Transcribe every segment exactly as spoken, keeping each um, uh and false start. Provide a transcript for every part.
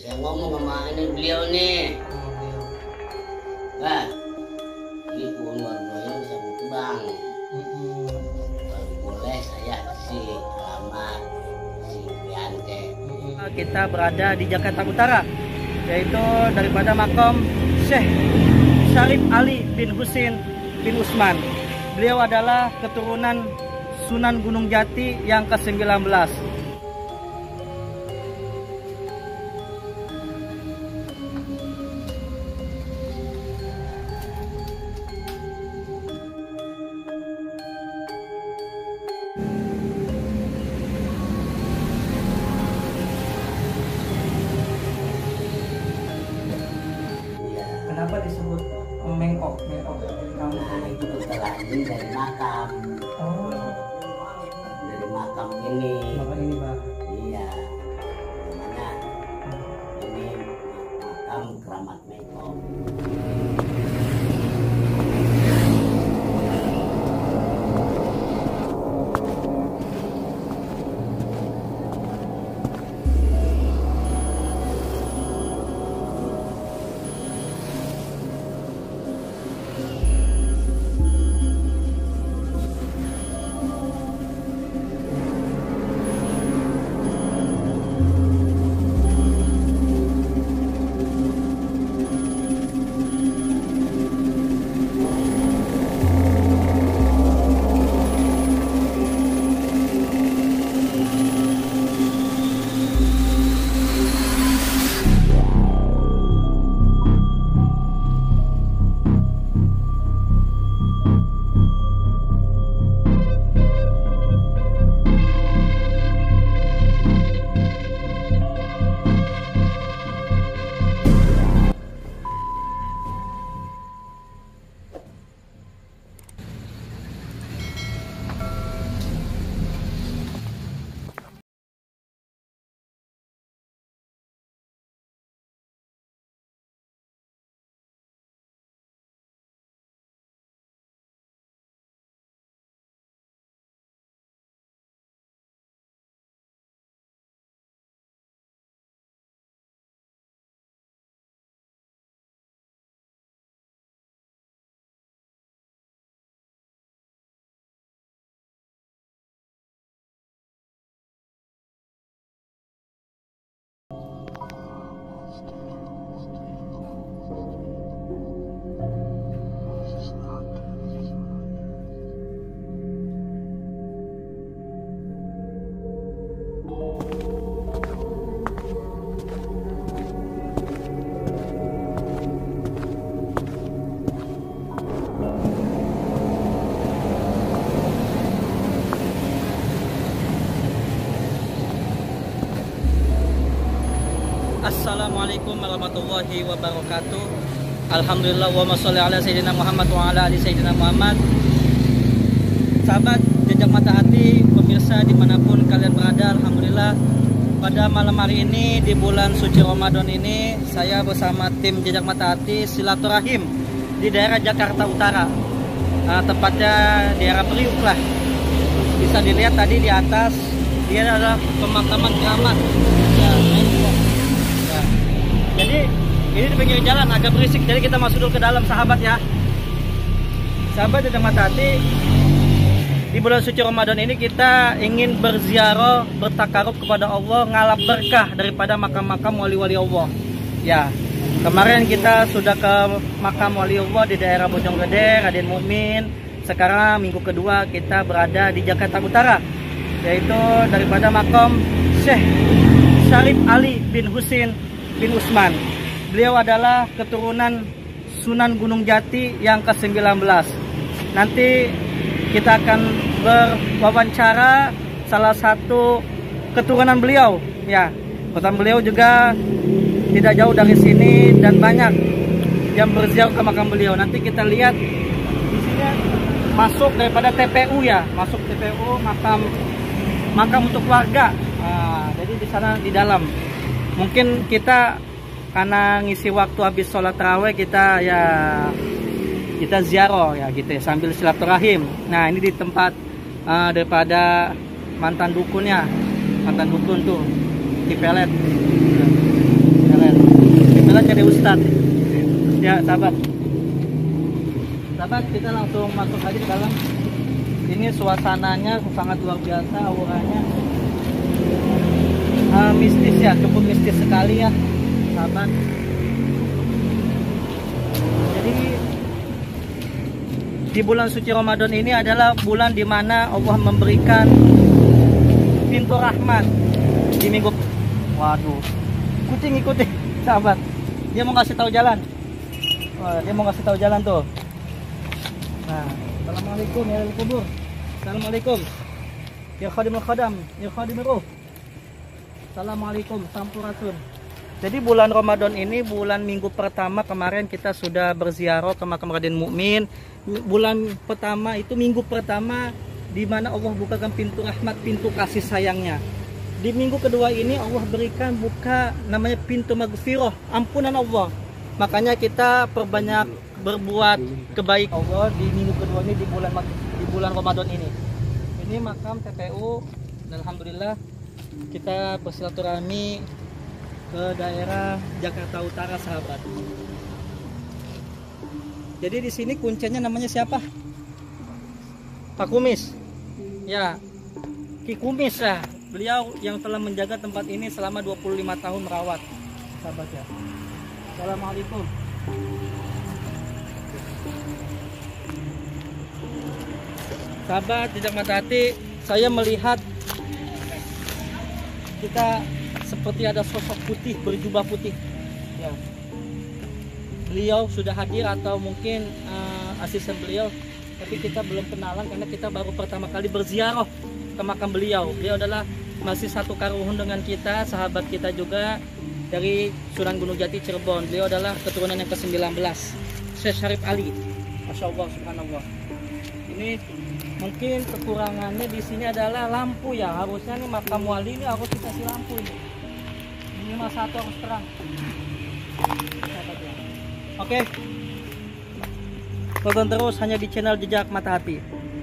saya ngomong sama ini beliau nih. Bah, ini pun warganya bisa butuh bang. Kalau boleh saya kasih alamat si Biante. Kita berada di Jakarta Utara, yaitu daripada makam Syekh Syarif Ali bin Husin bin Usman. Beliau adalah keturunan Sunan Gunung Jati yang ke sembilan belas. Kenapa disebut mengkok? Mengkok. Nah itu ketelanjang dari makam. Oh, Dari makam ini. makam ini Pak. Iya. Namanya ini makam Keramat Mengkok. Assalamualaikum warahmatullahi wabarakatuh. Alhamdulillah wa sholli ala sayyidina Muhammad wa ala ali sayyidina Muhammad. Sahabat Jejak Mata Hati, pemirsa dimanapun kalian berada, alhamdulillah pada malam hari ini di bulan suci Ramadan ini saya bersama tim Jejak Mata Hati silaturahim di daerah Jakarta Utara, uh, tepatnya daerah Priuk lah. Bisa dilihat tadi di atas dia adalah pemakaman keramat. Ya, ya. Jadi ini di pinggir jalan agak berisik, jadi kita masuk dulu ke dalam sahabat ya. Sahabat Jejak Mata Hati, di bulan suci Ramadan ini kita ingin berziarah, bertakarub kepada Allah, ngalap berkah daripada makam-makam wali-wali Allah. Ya, kemarin kita sudah ke makam wali Allah di daerah Bojonggede, Raden Mukmin. Sekarang minggu kedua kita berada di Jakarta Utara, yaitu daripada makam Syekh Syarif Ali bin Husin bin Usman. Beliau adalah keturunan Sunan Gunung Jati yang ke sembilan belas. Nanti kita akan berwawancara salah satu keturunan beliau ya. Keturunan beliau juga tidak jauh dari sini dan banyak yang berziarah ke makam beliau. Nanti kita lihat di sini masuk daripada T P U ya, masuk T P U makam makam untuk warga. Nah, jadi di sana di dalam. Mungkin kita karena ngisi waktu habis sholat tarawih kita ya kita ziarah ya gitu ya, sambil silaturahim. Nah ini di tempat uh, daripada mantan dukunnya, mantan dukun tuh di pelet, pelet. jalan jadi ustad. Ya sahabat, sahabat kita langsung masuk aja ke dalam. Ini suasananya sangat luar biasa, auranya uh, mistis ya, cukup mistis sekali ya sahabat. Jadi di bulan suci Ramadan ini adalah bulan dimana Allah memberikan pintu rahmat di minggu. Waduh, kucing ikutin sahabat, dia mau kasih tahu jalan. Wah, dia mau kasih tahu jalan tuh. Nah, assalamualaikum ya al kubur. Assalamualaikum ya khadimul khadam ya khadimul ruh. Assalamualaikum sampurasun. Jadi bulan Ramadan ini bulan minggu pertama kemarin kita sudah berziarah ke makam Raden Mukmin. Bulan pertama itu minggu pertama di mana Allah bukakan pintu rahmat, pintu kasih sayangnya. Di minggu kedua ini Allah berikan buka namanya pintu maghfirah, ampunan Allah. Makanya kita perbanyak berbuat kebaikan Allah di minggu kedua ini di bulan di bulan Ramadan ini. Ini makam T P U dan alhamdulillah kita bersilaturahmi ke daerah Jakarta Utara sahabat. Jadi di sini kuncinya namanya siapa? Pak Kumis. Ya, Ki Kumis ya. Beliau yang telah menjaga tempat ini selama dua puluh lima tahun merawat sahabat ya. Assalamualaikum. Sahabat jejak mata hati, saya melihat kita seperti ada sosok putih berjubah putih ya. Beliau sudah hadir atau mungkin uh, asisten beliau, tapi kita belum kenalan karena kita baru pertama kali berziarah ke makam beliau. Beliau adalah masih satu karuhun dengan kita, sahabat kita juga dari Sunan Gunung Jati Cirebon. Beliau adalah keturunan yang ke sembilan belas, Syekh Syarif Ali. Masya Allah, subhanallah. Ini mungkin kekurangannya di sini adalah lampu ya. Harusnya nih makam wali ini harus dikasih lampu ini. Minimal satu harus terang. Oke, tonton terus hanya di channel Jejak Mata Hati.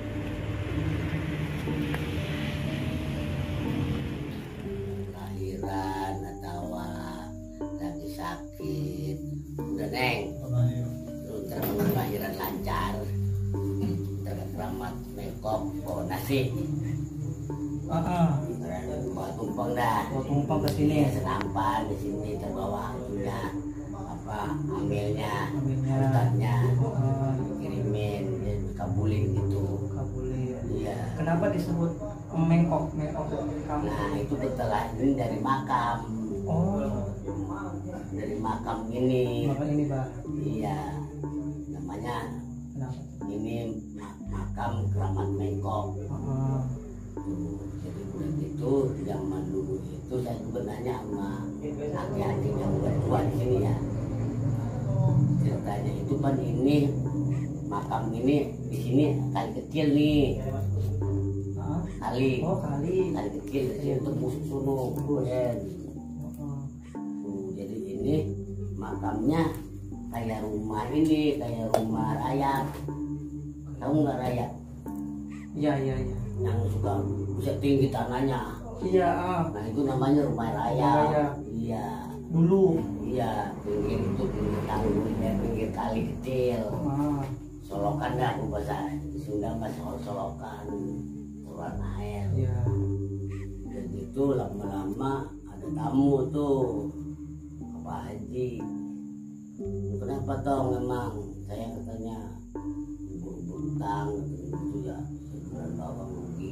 Lahiran atau lagi sakit, udah neng, lu terus lahiran lancar, terkeramat mekop, oh nasi, Ah, bawa tumpeng dah, bawa tumpeng ke sini. Senampan di sini terbawa punya apa ambilnya, Ambilnya. ustadznya, Ah, kirimin, dia kabulin gitu. kabulin. Iya. Kenapa disebut mengkok? Mengkok kamu? Nah itu setelah ini dari makam, Oh, dari makam ini. makam ini Pak. Iya, namanya Kenapa? ini ma- makam keramat Mengkok. Ah, Tuh, jadi udah gitu zaman dulu itu saya juga nanya sama aki-aki yang udah tua di sini ya. Ceritanya itu kan ini makam ini di sini kali kecil nih, ah. kali Oh, kali. kali kecil di sini tembus sono, ya. Ah, Tuh, jadi ini makamnya kayak rumah ini, kayak rumah rakyat. Tahu nggak rakyat? Iya, iya, iya. Yang suka bisa tinggi tanahnya. Iya, ah. Nah itu namanya rumah rakyat. Rakyat. Iya, Dulu. iya pinggir itu pinggir tanggul ya, pinggir kali kecil. Ah. Solokan dah aku bahasa Sunda mas solokan keluar air. Iya. Dan itu lama-lama ada tamu tuh Pak Haji. Kenapa toh memang saya katanya buru-buru utang gitu ya, sebulan bawang rugi.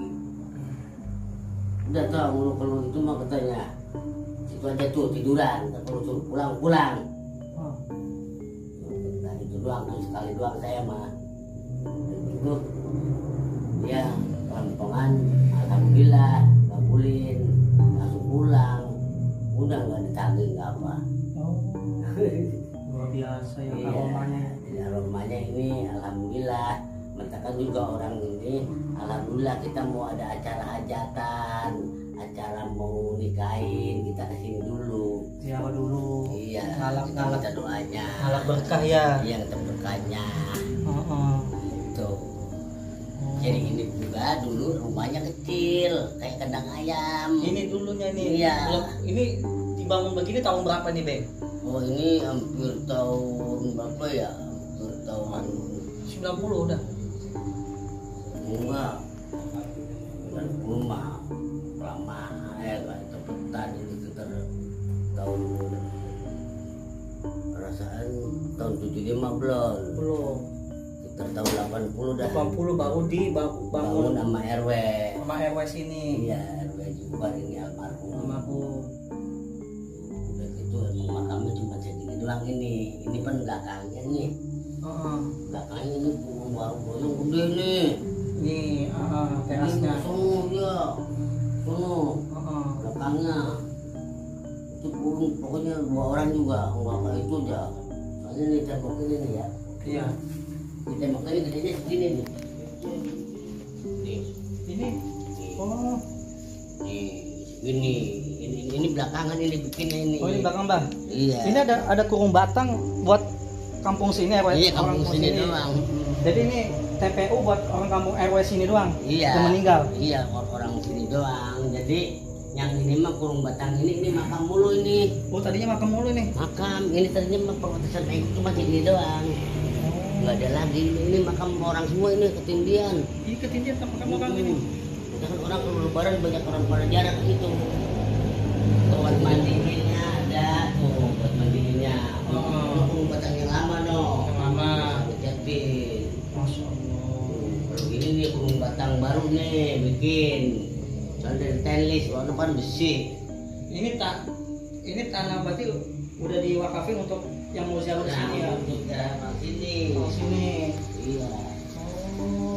Udah toh mulu kalau itu mah katanya situ aja tuh tiduran, kalau suruh pulang-pulang. Ah. Nah itu doang, nah, sekali doang saya mah. Dan itu dia kerampongan, alhamdulillah kabulin, langsung pulang, udah nggak ditagih nggak apa. Oh, luar biasa ya Iya, aromanya. jadi aromanya ini alhamdulillah. Mentakan juga orang ini, alhamdulillah kita mau ada acara hajatan, acara mau nikahin, kita kesini dulu. Siapa dulu? Iya, Ngalap- kita ngalap. minta doanya. Alat berkah ya. Iya, kita berkahnya. Oh, oh. Gitu. Oh. Jadi ini juga dulu rumahnya kecil, kayak kandang ayam. Ini dulunya nih. Iya. Belum- Ini dibangun begini tahun berapa nih, Bang? Oh ini hampir tahun berapa ya? Hampir tahun sembilan puluh udah. Enggak. Dan rumah lama ya kan tepetan ini sekitar tahun perasaan tahun tujuh puluh lima belum. Belum. Sekitar tahun delapan puluh dah. delapan puluh baru di bangun Bangun sama R W. sama R W sini. Iya, R W juga ini almarhum. Almarhum. Udah gitu emang makamnya cuma segini doang ini. Ini kan belakangnya nih. Heeh. Belakangnya ini pohon baru yang gede nih. Nih, heeh, terasnya. Sono ya. Sono. Heeh. Belakangnya. Itu pohon pokoknya dua orang juga. Enggak kayak itu aja. Soalnya nih tembok ini nih ya. Iya. Di tembok ini gedenya segini nih. Nih. Ini. Nih. Oh. Nih. Ini. Ini ini belakangan ini bikinnya ini. Oh, ini belakang, Bang. Iya. Ini ada ada kurung batang buat kampung sini R W. Iya, kampung orang sini doang. Jadi ini T P U buat orang kampung R W sini doang. Iya. Yang meninggal. Iya, orang sini doang. Jadi yang ini mah kurung batang ini ini makam mulu ini. Oh, tadinya makam mulu nih. Makam ini tadinya mah perbatasan itu cuma segini doang. Nggak ada lagi. Ini makam orang semua ini ketindian. Ini ketindian makam orang ini. Kita kan orang kalau lebaran banyak orang pada jarak gitu. Buat mandinya ada tuh buat mandinya. Oh, kurung batang yang lama dong. Yang lama. Jadi. Masya Allah. Kalau ini nih kurung batang baru nih bikin. Soalnya dari stainless, warna kan besi. Ini tak ini tanah berarti udah diwakafin untuk yang mau ziarah di sini ya. Untuk daerah sini. Oh, sini. Iya. Oh.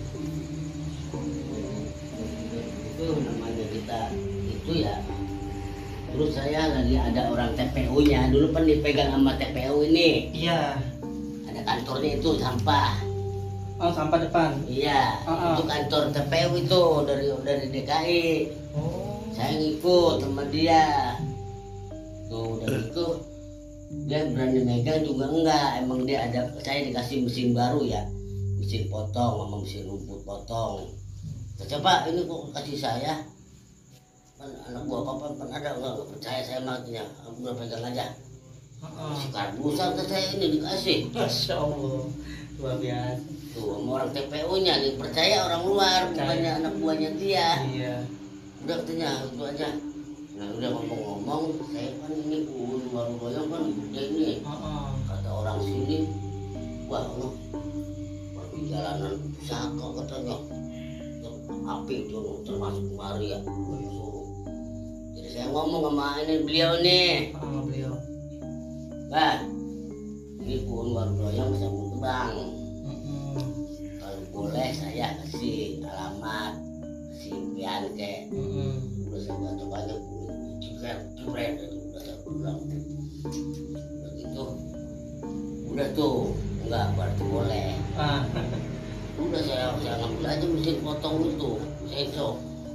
Itu namanya kita itu ya. Terus saya lagi ada orang T P U-nya. Dulu kan dipegang sama T P U ini. Iya. Ada kantornya itu sampah. Oh, sampah depan. Iya. Uh-uh. Itu kantor T P U itu dari dari D K I. Oh. Saya ngikut sama dia. Tuh udah gitu dia berani megang juga enggak. Emang dia ada, saya dikasih mesin baru ya, mesin potong sama mesin rumput potong. Coba ini kok kasih saya, kan anak gua kapan kan ada enggak, enggak percaya saya matinya, udah pegang aja. Uh-uh. Si karbusan ke saya ini dikasih. Masya Allah, luar biasa. Tuh sama orang T P U-nya nih, percaya orang luar, bukannya anak buahnya dia. Iya. Udah katanya itu aja. Nah udah ngomong-ngomong, saya kan ini pun baru goyang kan gede nih. Uh-uh. Kata orang sini, wah lo perjalanan pusaka katanya, api itu termasuk kemari ya. Jadi saya ngomong sama ini beliau nih, Uh, beliau. Bah, ini pun baru goyang bisa bang. Uh-uh. Kalau boleh saya kasih alamat, kasih pian ke. Uh-uh. Udah saya baca banyak juga keren itu udah saya pulang. Udah gitu, udah tuh enggak berarti boleh. Ah. Udah saya saya ngambil aja mesin potong itu, sensor.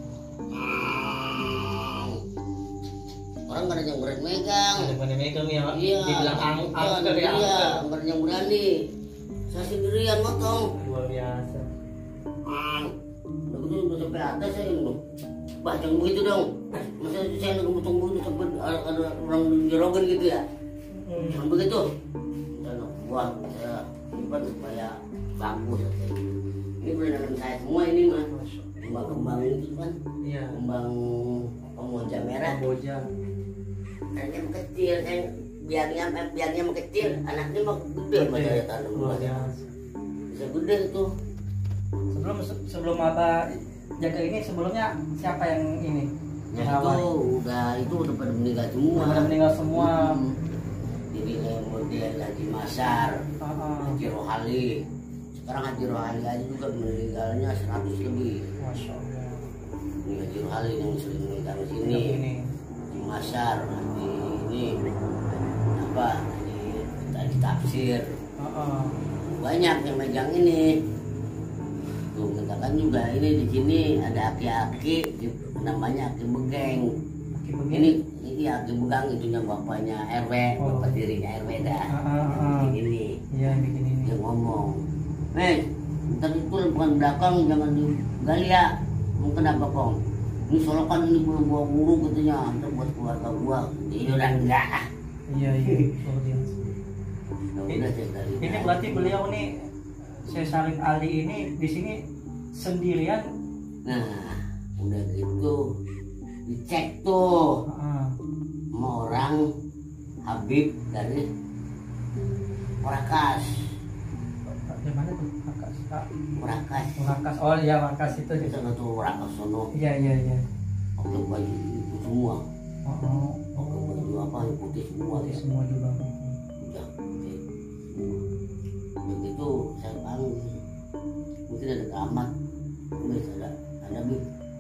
Orang nggak ada yang berani megang. Ada yang megang ya, Iya. dibilang ang- angker ya. Iya, nggak ada yang berani. Saya sendirian motong. Luar biasa. Udah gitu udah sampai atas saya ini. Bah jangan begitu dong. Masa saya nunggu tunggu itu sampai ada, ada orang jerogan gitu ya. Hmm. Jangan begitu. Dan buah saya simpan supaya bagus. Ini berenang saya semua ini mah. Kembang-kembang itu kan. Iya. Kembang pemoja merah. Kamboja. Anaknya kecil, kan biarnya biarnya mah kecil, anaknya mah gede mah saya tanam. Luar biasa. Bisa gede tuh. Sebelum sebelum apa jaga ini sebelumnya siapa yang ini? Yang itu udah itu udah pada meninggal semua. Udah pada meninggal semua. Hmm. Jadi kayak model Haji Masar, Uh-uh. Haji Rohali. Sekarang Haji Rohali aja juga meninggalnya seratus lebih. Masya Allah. Ini Haji Rohali yang sering meninggal di sini. Ini. Haji Masar, Haji ini apa? Haji, Haji Tafsir. Uh-uh. Banyak yang megang ini. Tuh katakan juga ini di sini ada aki-aki namanya aki begeng. Ini ini aki begang itunya bapaknya R W, Oh. bapak dirinya R W dah. Ah, ah, ah. Bikin ini Iya, yang bikin ini. dia ngomong, eh ntar itu bukan belakang jangan digali ya. Mungkin apa kong? Ini solokan ini belum gua buru katanya, ntar buat keluarga gua. Dia udah enggak. Iya iya. Luar biasa. Nah, udah dari Ini berarti beliau nih Syekh Salim Ali ini di sini sendirian. Nah, udah gitu dicek tuh Uh, sama orang Habib dari Merakas. Di mana tuh? Merakas. Ah, Merakas. Merakas. Oh iya Merakas itu. Itu tuh Merakas sono. Iya iya iya. Pakai baju itu semua. Oh, oh. Pakai baju apa yang putih semua Putih ya. semua juga. Udah putih semua. Begitu saya panggil, mungkin ada kamar, mungkin ada ada Bib.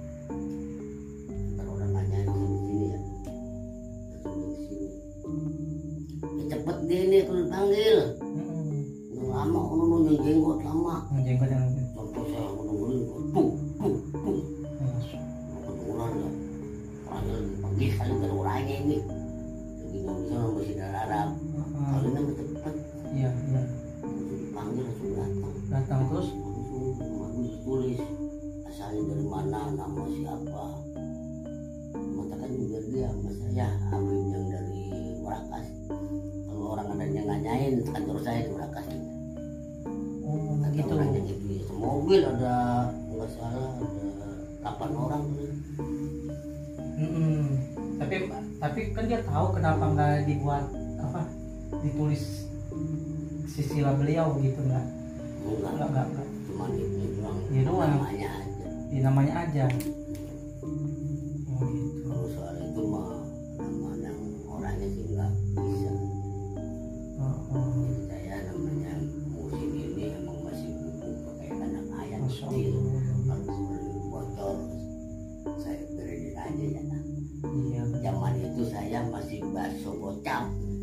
Ntar orang nanya di sini ya, langsung di sini. Ya, cepet deh nih kalau dipanggil. Hmm. Udah lama, udah nunggu jenggot lama. Jenggot yang Contoh saya nungguin, tuh, tuh, tuh. Kedengeran ya. Orangnya lagi panggil kali kan orangnya ini. Lagi Indonesia orang masih dari Arab. Kalau ini mah cepet. iya iya. Langsung dipanggil langsung datang. Datang terus. Langsung bagus tulis asalnya dari mana, nama siapa. Mengatakan juga dia sama saya Habib yang dari Merakas. Kalau orang ada yang nanyain kantor saya di Merakas. Oh Kata gitu. orangnya gitu ya. Mobil ada nggak salah ada delapan orang tuh. Mm-mm. Tapi tapi kan dia tahu kenapa nggak dibuat apa ditulis sisilah beliau gitu nggak? Enggak, Nggak nggak nggak. cuma itu doang. Dia doang. Namanya aja. Di namanya aja. Oh gitu. Kalau soal itu mah nama yang orangnya sih nggak bisa. Oh, oh. Jadi saya namanya musim ini emang masih buku pakai anak ayam Masya kecil. Allah. Kalau sebelum bocor saya berenin aja ya. Iya. Zaman itu saya masih bakso gocap,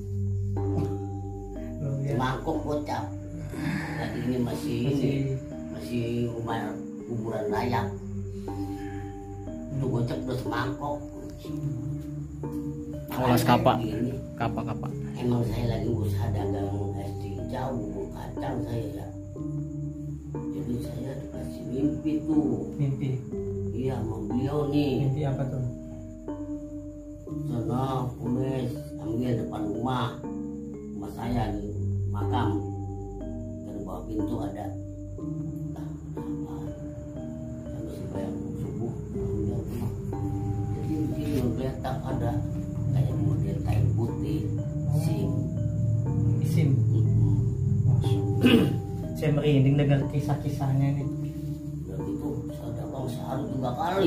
Luar biasa. mangkok gocap. Nah ini masih ini Masih. masih umur umuran layak. Itu gocap udah semangkok. Olas kapa. Gini, Kapa kapa. emang saya lagi usaha dagang es jauh kacang saya ya. Jadi saya dikasih mimpi tuh. Mimpi. Iya sama beliau nih. Mimpi apa tuh? Sana kumis ambil depan rumah rumah saya nih makam dari bawah pintu ada. Nah, apa? Saya masih bayang subuh ambil rumah. Jadi begini kelihatan ada kayak model kain putih sim. Isim. Mm-mm. Masya Allah. Saya merinding dengar kisah-kisahnya nih. Udah gitu saya dagang sehari tiga kali.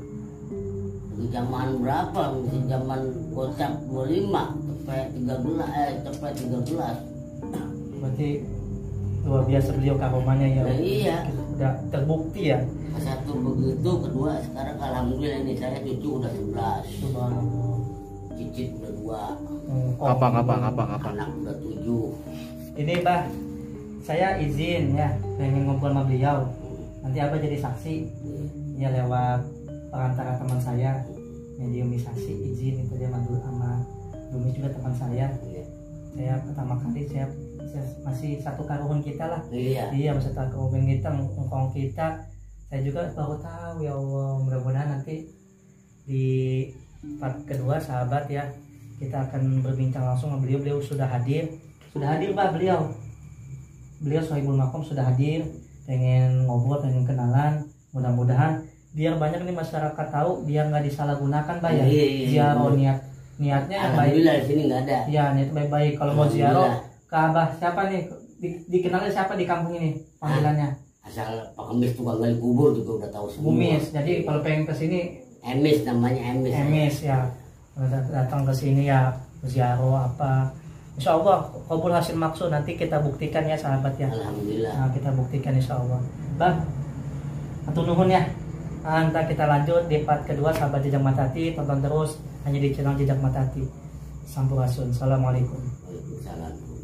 Di zaman berapa? Di zaman gocap dua puluh lima sampai tiga belas eh sampai tiga belas. Berarti luar biasa beliau karomanya ya. Nah, iya. Udah terbukti ya. Satu begitu, kedua sekarang alhamdulillah ini saya cucu udah sebelas, Subhanallah. cicit udah dua, Hmm, oh. Kapa kapa kapa kapa. anak udah tujuh. Ini Mbah, saya izin ya pengen ngobrol sama beliau. Nanti Abah jadi saksi ya lewat perantara teman saya mediumisasi, izin itu dia mandu sama Dumi juga teman saya. Iya. Saya pertama kali saya, saya masih satu karuhun kita lah. Iya. Iya masih satu karuhun kita, ngkong kita. Saya juga baru tahu ya Allah, mudah-mudahan nanti di part kedua sahabat ya kita akan berbincang langsung sama beliau. Beliau sudah hadir, sudah hadir Mbak beliau. Beliau Sohibul Makom sudah hadir, pengen ngobrol, pengen kenalan. Mudah-mudahan biar banyak nih masyarakat tahu, biar nggak disalahgunakan Mbak ya. Iya, iya, Ziarah iya. niat niatnya yang baik. Alhamdulillah di sini nggak ada. Ya niat baik-baik. Kalau mau ziarah Alhamdulillah. ke Abah siapa nih? Di, dikenalnya siapa di kampung ini panggilannya? Asal Pak Kemis tukang gali kubur juga udah tahu semua. Bumis. Jadi kalau pengen ke sini Emis namanya Emis. Emis ya. Kalau dat- datang ke sini ya ziarah apa. Insya Allah kabul hasil maksud, nanti kita buktikan ya sahabat ya. Alhamdulillah. Nah, kita buktikan insya Allah. Bang, atur nuhun ya. Nah, ntar kita lanjut di part kedua sahabat Jejak Matahati. Tonton terus hanya di channel Jejak Matahati. Sampurasun. Assalamualaikum. Waalaikumsalam.